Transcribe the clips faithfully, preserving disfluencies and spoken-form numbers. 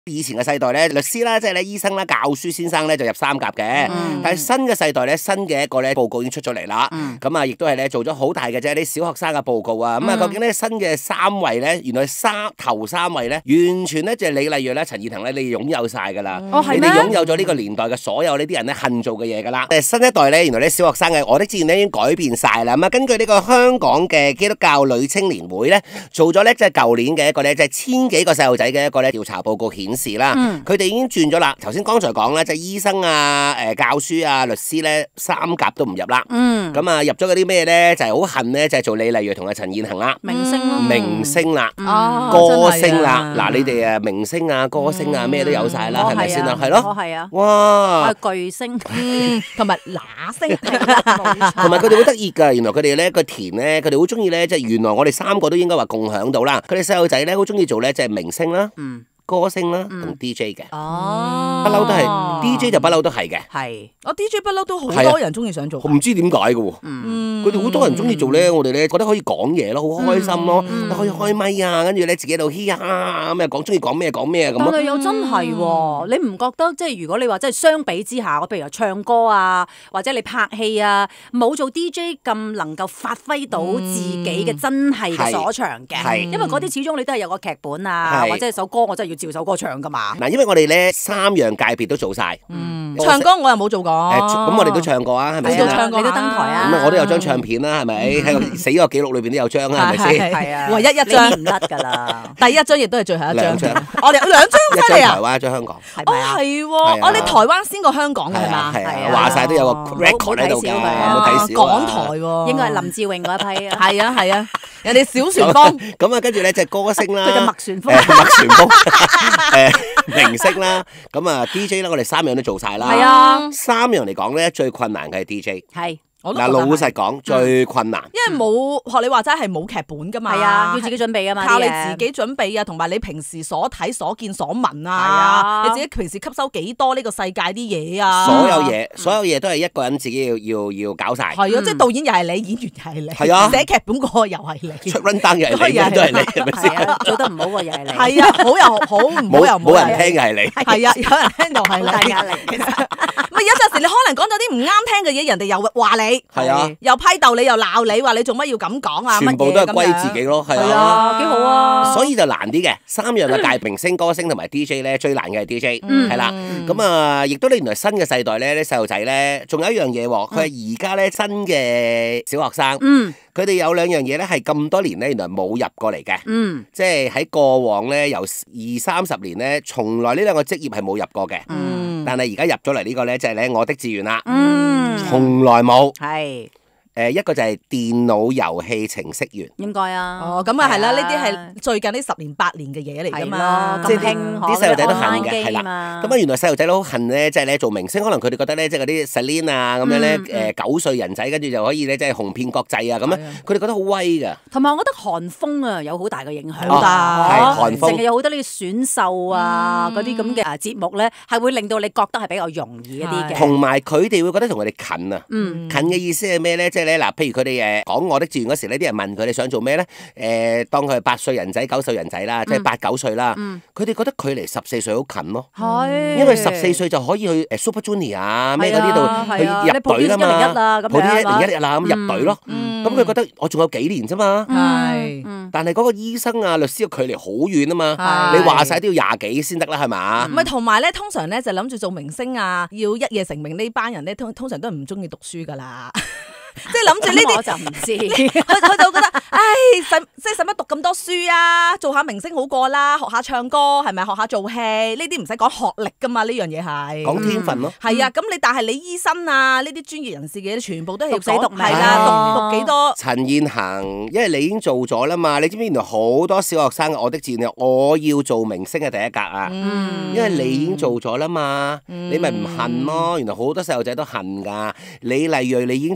以前嘅世代咧，律師啦，即係咧醫生啦、教書先生咧就入三甲嘅。嗯、但係新嘅世代咧，新嘅一個咧報告已經出咗嚟啦。咁啊、嗯，亦都係咧做咗好大嘅啫，啲小學生嘅報告啊。咁啊、嗯，究竟咧新嘅三位咧，原來三頭三位咧，完全咧就係李麗蕊啦、陳彥恒咧，你哋擁有晒噶啦。哦，係咩？你哋擁有咗呢個年代嘅所有呢啲人咧恨做嘅嘢噶啦。誒，新一代咧，原來咧小學生嘅我的志願咧已經改變晒啦。咁啊，根據呢個香港嘅基督教女青年會咧，做咗咧即係舊年嘅一個咧，即係千幾個細路仔嘅一個咧調查報告顯示啦。嗯佢哋已經轉咗啦，頭先剛才講啦，就係醫生啊、誒教書啊、律師咧，三甲都唔入啦。嗯，咁啊入咗嗰啲咩咧，就係好恨咧，就係做李麗蕊同阿陳彥恒啦。明星咯，明星啦，歌星啦，嗱你哋啊明星啊、歌星啊咩都有晒啦，係咪先啊？係咯，係啊，哇，巨星，同埋乸星，同埋佢哋好得意㗎。原來佢哋咧個田咧，佢哋好中意咧，即係原來我哋三個都應該話共享到啦。佢哋細路仔咧好中意做咧，即係明星啦。嗯。歌星啦，同 D J 嘅，哦，不嬲都係 D J 就不嬲都係嘅，係，我 D J 不嬲都好多人中意想做，唔知點解嘅喎，嗯，佢哋好多人中意做咧，我哋咧覺得可以講嘢咯，好開心咯，可以開咪啊，跟住咧自己喺度嘻哈咁啊，講中意講咩講咩咁咯。但係又真係喎，你唔覺得即係如果你話即係相比之下，我譬如話唱歌啊，或者你拍戲啊，冇做 D J 咁能夠發揮到自己嘅真係嘅所長嘅，因為嗰啲始終你都係有個劇本啊，或者係首歌我真係要照首歌唱噶嘛。嗱，因為我哋咧三樣界別都做晒，嗯，唱歌我又冇做過，咁我哋都唱過啊，係咪先？唱過，你都登台啊？咁我都有張唱片啦，係咪？喺個死個記錄裏邊都有張啦，係咪先？係啊，唯一一張唔甩噶啦，第一張亦都係最後一張。我哋有兩張出嚟啊！一張台灣，一張香港。哦，係喎，我哋台灣先過香港嘅係嘛？係啊，話晒都有個 record 喺度嘅，冇睇少啊！港台喎，應該係林志穎嗰一批啊。係啊係啊，人哋小旋風。咁啊，跟住咧就係歌星啦，佢嘅麥旋風，麥旋風。誒，明星啦，咁啊 D J 啦，我哋三樣都做晒啦。係啊，三樣嚟講咧，最困難嘅係 D J。係。嗱，老實講最困難，因為冇學你話齋係冇劇本噶嘛，係啊，要自己準備啊嘛，靠你自己準備啊，同埋你平時所睇所見所聞啊，你自己平時吸收幾多呢個世界啲嘢啊，所有嘢，所有嘢都係一個人自己要要要搞晒，係啊，即係導演又係你，演員又係你，係啊，寫劇本嗰個又係你，出 run down 又係你，都係你，係咪先？做得唔好個又係你，係啊，好又好，唔好又冇人聽又係你，係啊，有人聽又係你，大壓力。咪有陣時你可能講咗啲唔啱聽嘅嘢，人哋又話你。係啊，又批鬥你，又鬧你，話你做乜要咁講啊？全部都係歸自己咯，係啊，幾好啊！所以就難啲嘅，三樣嘅界明星、歌星同埋 D J 咧，最難嘅係 D J，係啦。咁啊，亦都你原來新嘅世代咧，啲細路仔咧，仲有一樣嘢喎，佢係而家咧新嘅小學生，佢哋有兩樣嘢咧，係咁多年咧，原來冇入過嚟嘅，即係喺過往咧，由二三十年咧，從來呢兩個職業係冇入過嘅。但係而家入咗嚟呢個咧，就係咧我的志願啦，嗯，從來冇，係，誒一個就係電腦遊戲程式員，應該啊，哦咁啊係啦，呢啲係最近呢十年八年嘅嘢嚟㗎嘛，即係啲細路仔都恨嘅，係啦，咁啊原來細路仔都好恨咧，即係咧做明星，可能佢哋覺得咧，即係嗰啲 Selina 啊咁樣咧，誒九歲人仔跟住就可以咧，即係紅遍國際啊咁樣，佢哋覺得好威㗎。同埋我覺得韓風啊有好大嘅影響，好大，係韓風，成日有好多呢啲選秀啊嗰啲咁嘅啊節目咧，係會令到你覺得係比較容易一啲嘅。同埋佢哋會覺得同佢哋近啊，近嘅意思係咩咧？即係咧嗱，譬如佢哋誒講我的志願嗰時呢，啲人問佢哋想做咩咧？誒，當佢係八歲人仔、九歲人仔啦，即係八九歲啦，佢哋覺得距離十四歲好近咯，係，因為十四歲就可以去誒 Super Junior 啊咩嗰啲度去入隊啦嘛，普啲一零一啦咁入隊咯，咁佢覺得我仲有幾年啫嘛，係，但係嗰個醫生啊、律師嘅距離好遠啊嘛，你話晒都要廿幾先得啦，係嘛？唔係同埋咧，通常咧就諗住做明星啊，要一夜成名呢班人咧，通通常都係唔中意讀書噶啦。即係諗住呢啲，我就唔知。佢佢就覺得，唉，使即係使乜讀咁多書啊？做下明星好過啦，學下唱歌係咪？學下做戲呢啲唔使講學歷噶嘛？呢樣嘢係講天分咯。係啊，咁你但係你醫生啊呢啲專業人士嘅，全部都係讀死讀係啦，讀讀幾多？陳彥恒，因為你已經做咗啦嘛，你知唔知原來好多小學生我的志願我要做明星嘅第一格啊？因為你已經做咗啦嘛，你咪唔恨咯。原來好多細路仔都恨噶。李麗蕊你已經做咗明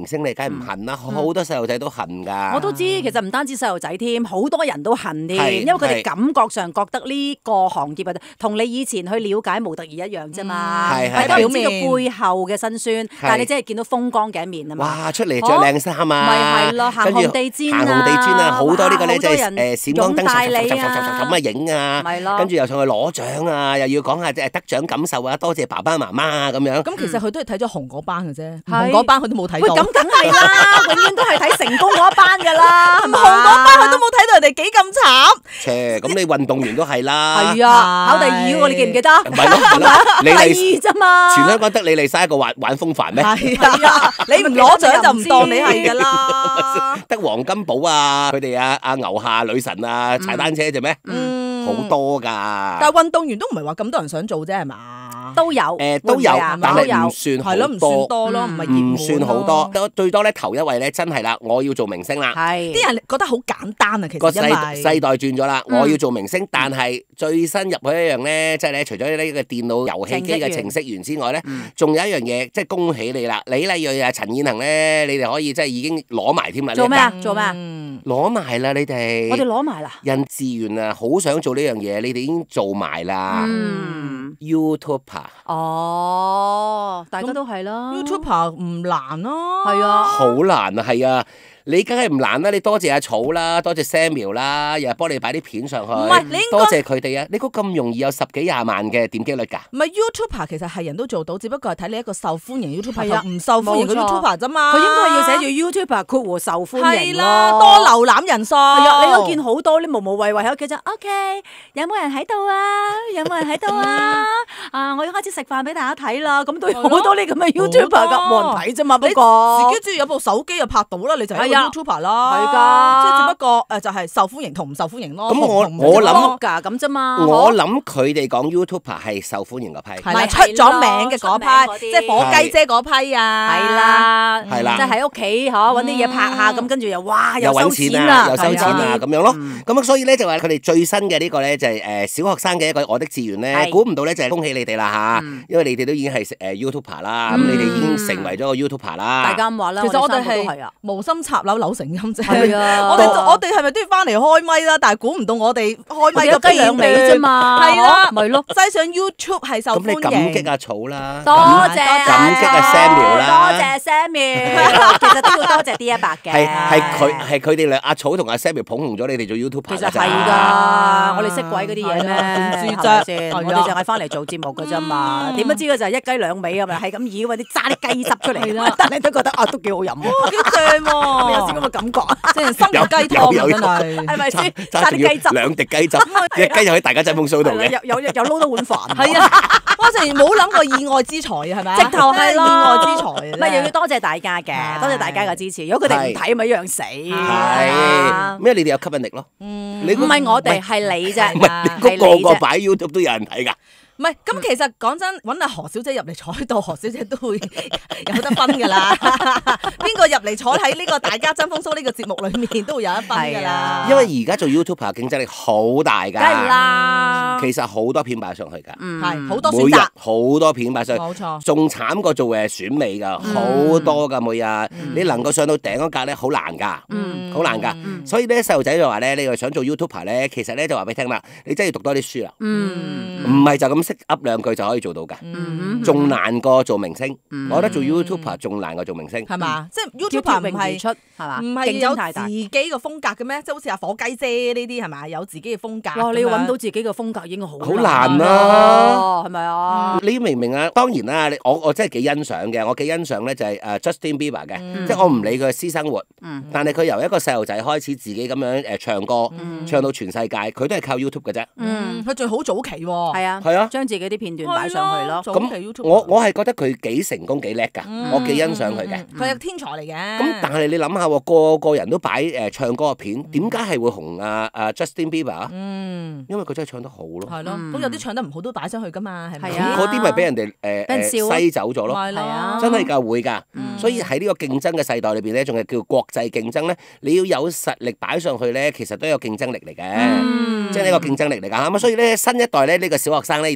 明星你梗係唔恨啦，好多細路仔都恨㗎。 我都知，其實唔單止細路仔添，好多人都恨添，因為佢哋感覺上覺得呢個行業啊，同你以前去了解模特兒一樣啫嘛，大家唔知道背後嘅辛酸，但係你真係見到風光嘅一面啊嘛。 哇！出嚟着靚衫啊， 咪係咯，行紅地氈啊， 行紅地氈啊，好多呢個咧即係人誒閃光燈咁啊影啊，跟住又上去攞獎啊，又要講下即係得獎感受啊，多謝爸爸媽媽啊咁樣。 咁其實佢都係睇咗紅嗰班嘅啫，紅嗰班佢都冇睇到。 咁梗係啦，永遠都係睇成功嗰一班㗎啦， 紅嗰班佢都冇睇到人哋幾咁慘。 切，咁你運動員都係啦。 係啊，考第二喎，你記唔記得？ 唔係咯，係咯， 第二啫嘛。 全香港得李麗珊一個玩玩風帆咩？ 係啊，你唔攞獎就唔當你係㗎啦。 得黃金寶啊，佢哋啊啊牛下女神啊踩單車啫咩？好多㗎。 但係運動員都唔係話咁多人想做啫，係嘛？ 都有， 誒都有，但係唔算好多， 係咯，唔算多咯，唔係熱門咯。 唔算好多，最多咧頭一位咧真係啦，我要做明星啦。 係， 啲人覺得好簡單啊，其實個世世代轉咗啦，我要做明星，但係最新入去一樣咧，即係咧除咗呢個電腦遊戲機嘅程式員之外咧，仲有一樣嘢，即係恭喜你啦，李麗蕊啊、陳燕恒咧，你哋可以即係已經攞埋添啦。 做咩啊？做咩啊？ 攞埋啦，你哋。 我哋攞埋啦。 人志願啊，好想做呢樣嘢，你哋已經做埋啦。嗯。YouTuber。 哦，大家都係啦。 YouTuber 唔難咯。 係啊。 好難啊，係啊。你梗係唔難啦，你多謝阿草啦，多謝 Samuel 啦，又係幫你擺啲片上去。唔係，你應該多謝佢哋啊！你估咁容易有十幾廿萬嘅點擊率㗎？ 唔係 YouTuber 其實係人都做到，只不過係睇你一個受歡迎 YouTuber 同唔受歡迎嘅 YouTuber 啫嘛。 佢應該要寫住 YouTuber 括弧受歡迎咯。 係啦，多瀏覽人數。 係啊，你都見好多啲無無謂謂喺屋企就 OK， 有冇人喺度啊？有冇人喺度啊？啊，我要開始食飯俾大家睇啦。咁都好多呢咁嘅 YouTuber 㗎，冇人睇啫嘛。不過自己中意有部手機就拍到啦，你就係。YouTuber 啦， 係㗎， 即係只不過誒就係受歡迎同唔受歡迎咯。 咁我我諗㗎咁啫嘛。 我諗佢哋講 YouTuber 係受歡迎嗰批， 係啦，出咗名嘅嗰批，即係火雞姐嗰批啊。 係啦， 係啦， 即係喺屋企嚇揾啲嘢拍下，咁跟住又哇又收錢啦，又收錢啊咁樣咯。咁所以咧就話佢哋最新嘅呢個咧就係誒小學生嘅一個我的志願咧，估唔到咧就係恭喜你哋啦嚇，因為你哋都已經係誒 YouTuber 啦，咁你哋已經成為咗個 YouTuber 啦。 大家咁話啦， 其實我哋係無心插柳柳成蔭啫。係啊，我哋我哋係咪都要翻嚟開咪啦？但係估唔到我哋開咪個雞兩尾啫嘛，係啦，咪咯。擠上 YouTube 係受歡迎。咁你感激阿草啦， 多謝感激阿 Samuel 啦， 多謝 Samuel。其實都要多謝 D 一百嘅。 係係佢係佢哋兩阿草同阿 Samuel 捧紅咗你哋做 YouTuber。 其實係㗎，我哋識鬼嗰啲嘢咩？ 唔知啫， 我哋淨係翻嚟做節目㗎啫嘛。點樣知嘅就係一雞兩尾啊？咪係咁以為啲揸啲雞汁出嚟，但係都覺得啊都幾好飲喎， 幾正喎， 有少咁嘅感覺。 即係生油雞湯真係， 係咪先？揸啲雞汁， 兩滴雞汁，隻雞就喺大家真風騷度嘅， 有有有撈到碗飯。 係啊，我成日冇諗過意外之財啊，係咪？ 直頭係咯， 意外之財。 咪又要多謝大家嘅，多謝大家嘅支持。如果佢哋唔睇，咪一樣死。 係咩？你哋有吸引力咯。 你唔係我哋，係你啫。 唔係，個個擺 YouTube 都有人睇㗎。 唔係，咁其實講真，揾阿何小姐入嚟坐喺度，何小姐都會有得分㗎啦。邊個入嚟坐喺呢個大家爭風騷呢個節目裏面，都會有一分㗎啦。 因為而家做 YouTuber 競爭力好大㗎。 梗係啦。 其實好多片擺上去㗎。 嗯， 係好多選擇， 好多片擺上去。 冇錯。 仲慘過做誒選美㗎，好多㗎每日。你能夠上到頂嗰格咧，好難㗎。嗯。好難㗎。所以咧，細路仔就話咧，你又想做 YouTuber 咧，其實咧就話俾你聽啦，你真係要讀多啲書啦。嗯。唔係就咁識噏兩句就可以做到㗎，仲難過做明星。我覺得做 YouTuber 仲難過做明星， 係嘛？即係 YouTuber 唔係出係嘛？ 唔係有自己嘅風格嘅咩？即係好似阿火雞姐呢啲係咪？有自己嘅風格。 哇！你要揾到自己嘅風格已經好好難啦， 係咪啊？ 你明唔明啊？當然啦，我我真係幾欣賞嘅，我幾欣賞咧就係誒 Justin Bieber 嘅，即係我唔理佢嘅私生活，但係佢由一個細路仔開始自己咁樣誒唱歌，唱到全世界，佢都係靠 YouTube 嘅啫。 嗯，佢仲好早期喎。 係啊， 係啊， 將自己啲片段擺上去咯。 咁我我係覺得佢幾成功幾叻㗎，我幾欣賞佢嘅。 佢係天才嚟嘅。 咁但係你諗下喎，個個人都擺誒唱歌嘅片，點解係會紅啊啊 Justin Bieber 啊？嗯，因為佢真係唱得好咯。 係咯，咁有啲唱得唔好都擺上去㗎嘛，係咪？ 咁嗰啲咪俾人哋誒誒篩走咗咯。 係啊， 真係㗎會㗎。所以喺呢個競爭嘅世代裏邊咧，仲係叫國際競爭咧，你要有實力擺上去咧，其實都有競爭力嚟嘅。即係呢個競爭力嚟㗎。咁所以咧，新一代咧呢個小學生咧亦都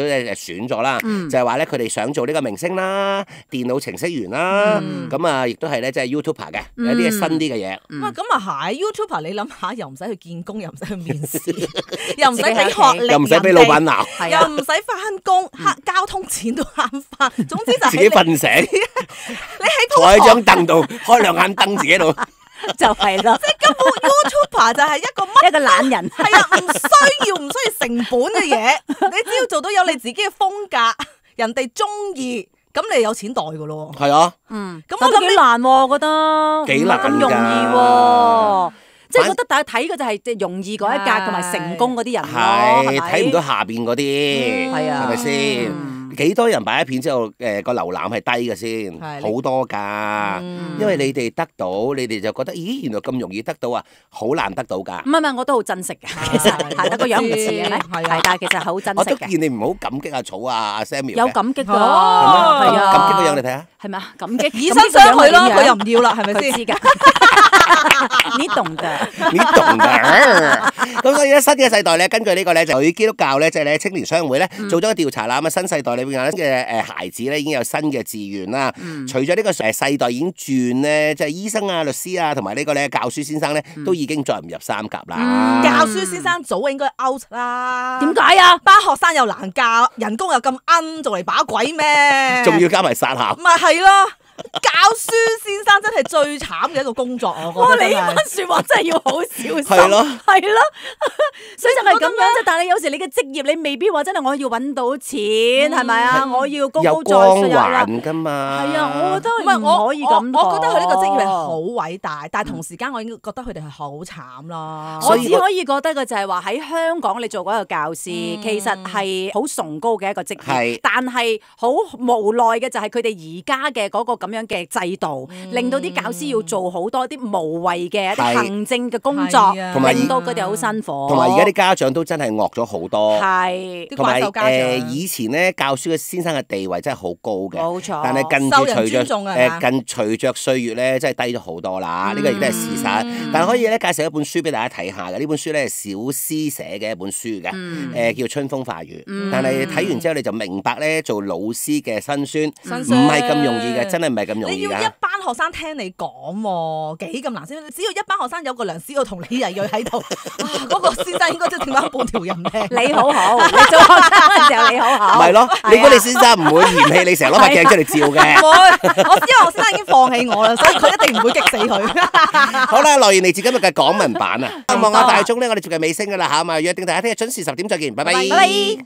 都誒選咗啦，就係話咧佢哋想做呢個明星啦、電腦程式員啦，咁啊亦都係咧即係 YouTuber 嘅，有啲新啲嘅嘢。 哇，咁啊係 YouTuber，你諗下，又唔使去見工，又唔使去面試，又唔使俾學歷， 又唔使俾老闆鬧， 又唔使翻工，慳交通錢都慳翻。總之就係自己瞓醒， 你喺坐喺張凳度開兩眼燈自己度。 就係咯， 即係根本 YouTuber 就係一個乜一個懶人， 係啊，唔需要唔需要成本嘅嘢，你只要做到有你自己嘅風格，人哋中意，咁你有錢袋噶咯。 係啊， 嗯，咁我都幾難喎，我覺得幾難咁容易喎，即係覺得大家睇嘅就係即係容易嗰一格同埋成功嗰啲人咯， 係睇唔到下邊嗰啲， 係啊， 係咪先？幾多人擺咗片之後，誒個瀏覽係低嘅先，好多㗎。因為你哋得到，你哋就覺得，咦，原來咁容易得到啊，好難得到㗎。 唔係唔係，我都好珍惜嘅，其實係得個樣唔似嘅咩？係，但係其實好珍惜嘅。 我都見你唔好感激阿草啊，阿 Samuel。 有感激㗎， 係啊，感激個樣你睇下。 係咪啊？感激以身相許咯，佢又唔要啦，係咪先？ 知㗎。你懂嘅， 你懂嘅。咁所以咧，新嘅世代咧，根據呢個咧，就女基督教咧，即係咧青年商會咧，做咗個調查啦。咁啊，新世代裏邊嘅誒孩子咧，已經有新嘅志願啦。除咗呢個誒世代已經轉咧，即係醫生啊、律師啊，同埋呢個咧教書先生咧，都已經再唔入三甲啦。 教書先生早應該 out 啦。 點解啊？ 班學生又難教，人工又咁奀，做嚟把鬼咩？ 仲要加埋殺校。 咪係咯。教書先生真係最慘嘅一個工作，我覺得。哇！ 你呢番説話真係要好小心。 係咯， 係咯，所以就係咁樣啫。但係有時你嘅職業，你未必話真係我要揾到錢，係咪啊？我要高高在上。 有光環㗎嘛。 係啊，我覺得唔係我可以咁。 我覺得佢呢個職業係好偉大，但係同時間我已經覺得佢哋係好慘咯。 我只可以覺得嘅就係話喺香港你做嗰個教師，其實係好崇高嘅一個職業，但係好無奈嘅就係佢哋而家嘅嗰個咁樣嘅制度，令到啲教師要做好多啲無謂嘅一啲行政嘅工作，令到佢哋好辛苦。 同埋而家啲家長都真係惡咗好多。 係， 同埋誒以前咧教書嘅先生嘅地位真係好高嘅，冇錯。但係近住隨着誒近隨着歲月咧，真係低咗好多啦。呢個亦都係事實。但係可以咧介紹一本書俾大家睇下嘅，呢本書咧係小思寫嘅一本書嘅，誒叫《春風化雨》。但係睇完之後你就明白咧，做老師嘅辛酸唔係咁容易嘅，真係唔係咁容易。 你要一班學生聽你講喎，幾咁難先？只要一班學生有個良師，我同你日日喺度，啊嗰個先生應該都剩翻半條人命。 你好好，你做學生嗰陣時候你好好。 唔係咯，你估你先生唔會嫌棄你成日攞塊鏡出嚟照嘅？ 唔會，我因為我先生已經放棄我啦，所以佢一定唔會激死佢。 好啦，來源嚟自今日嘅港聞版啊！望下大鐘咧，我哋接近尾聲噶啦嚇，咁啊約定大家聽日準時十點再見，拜拜。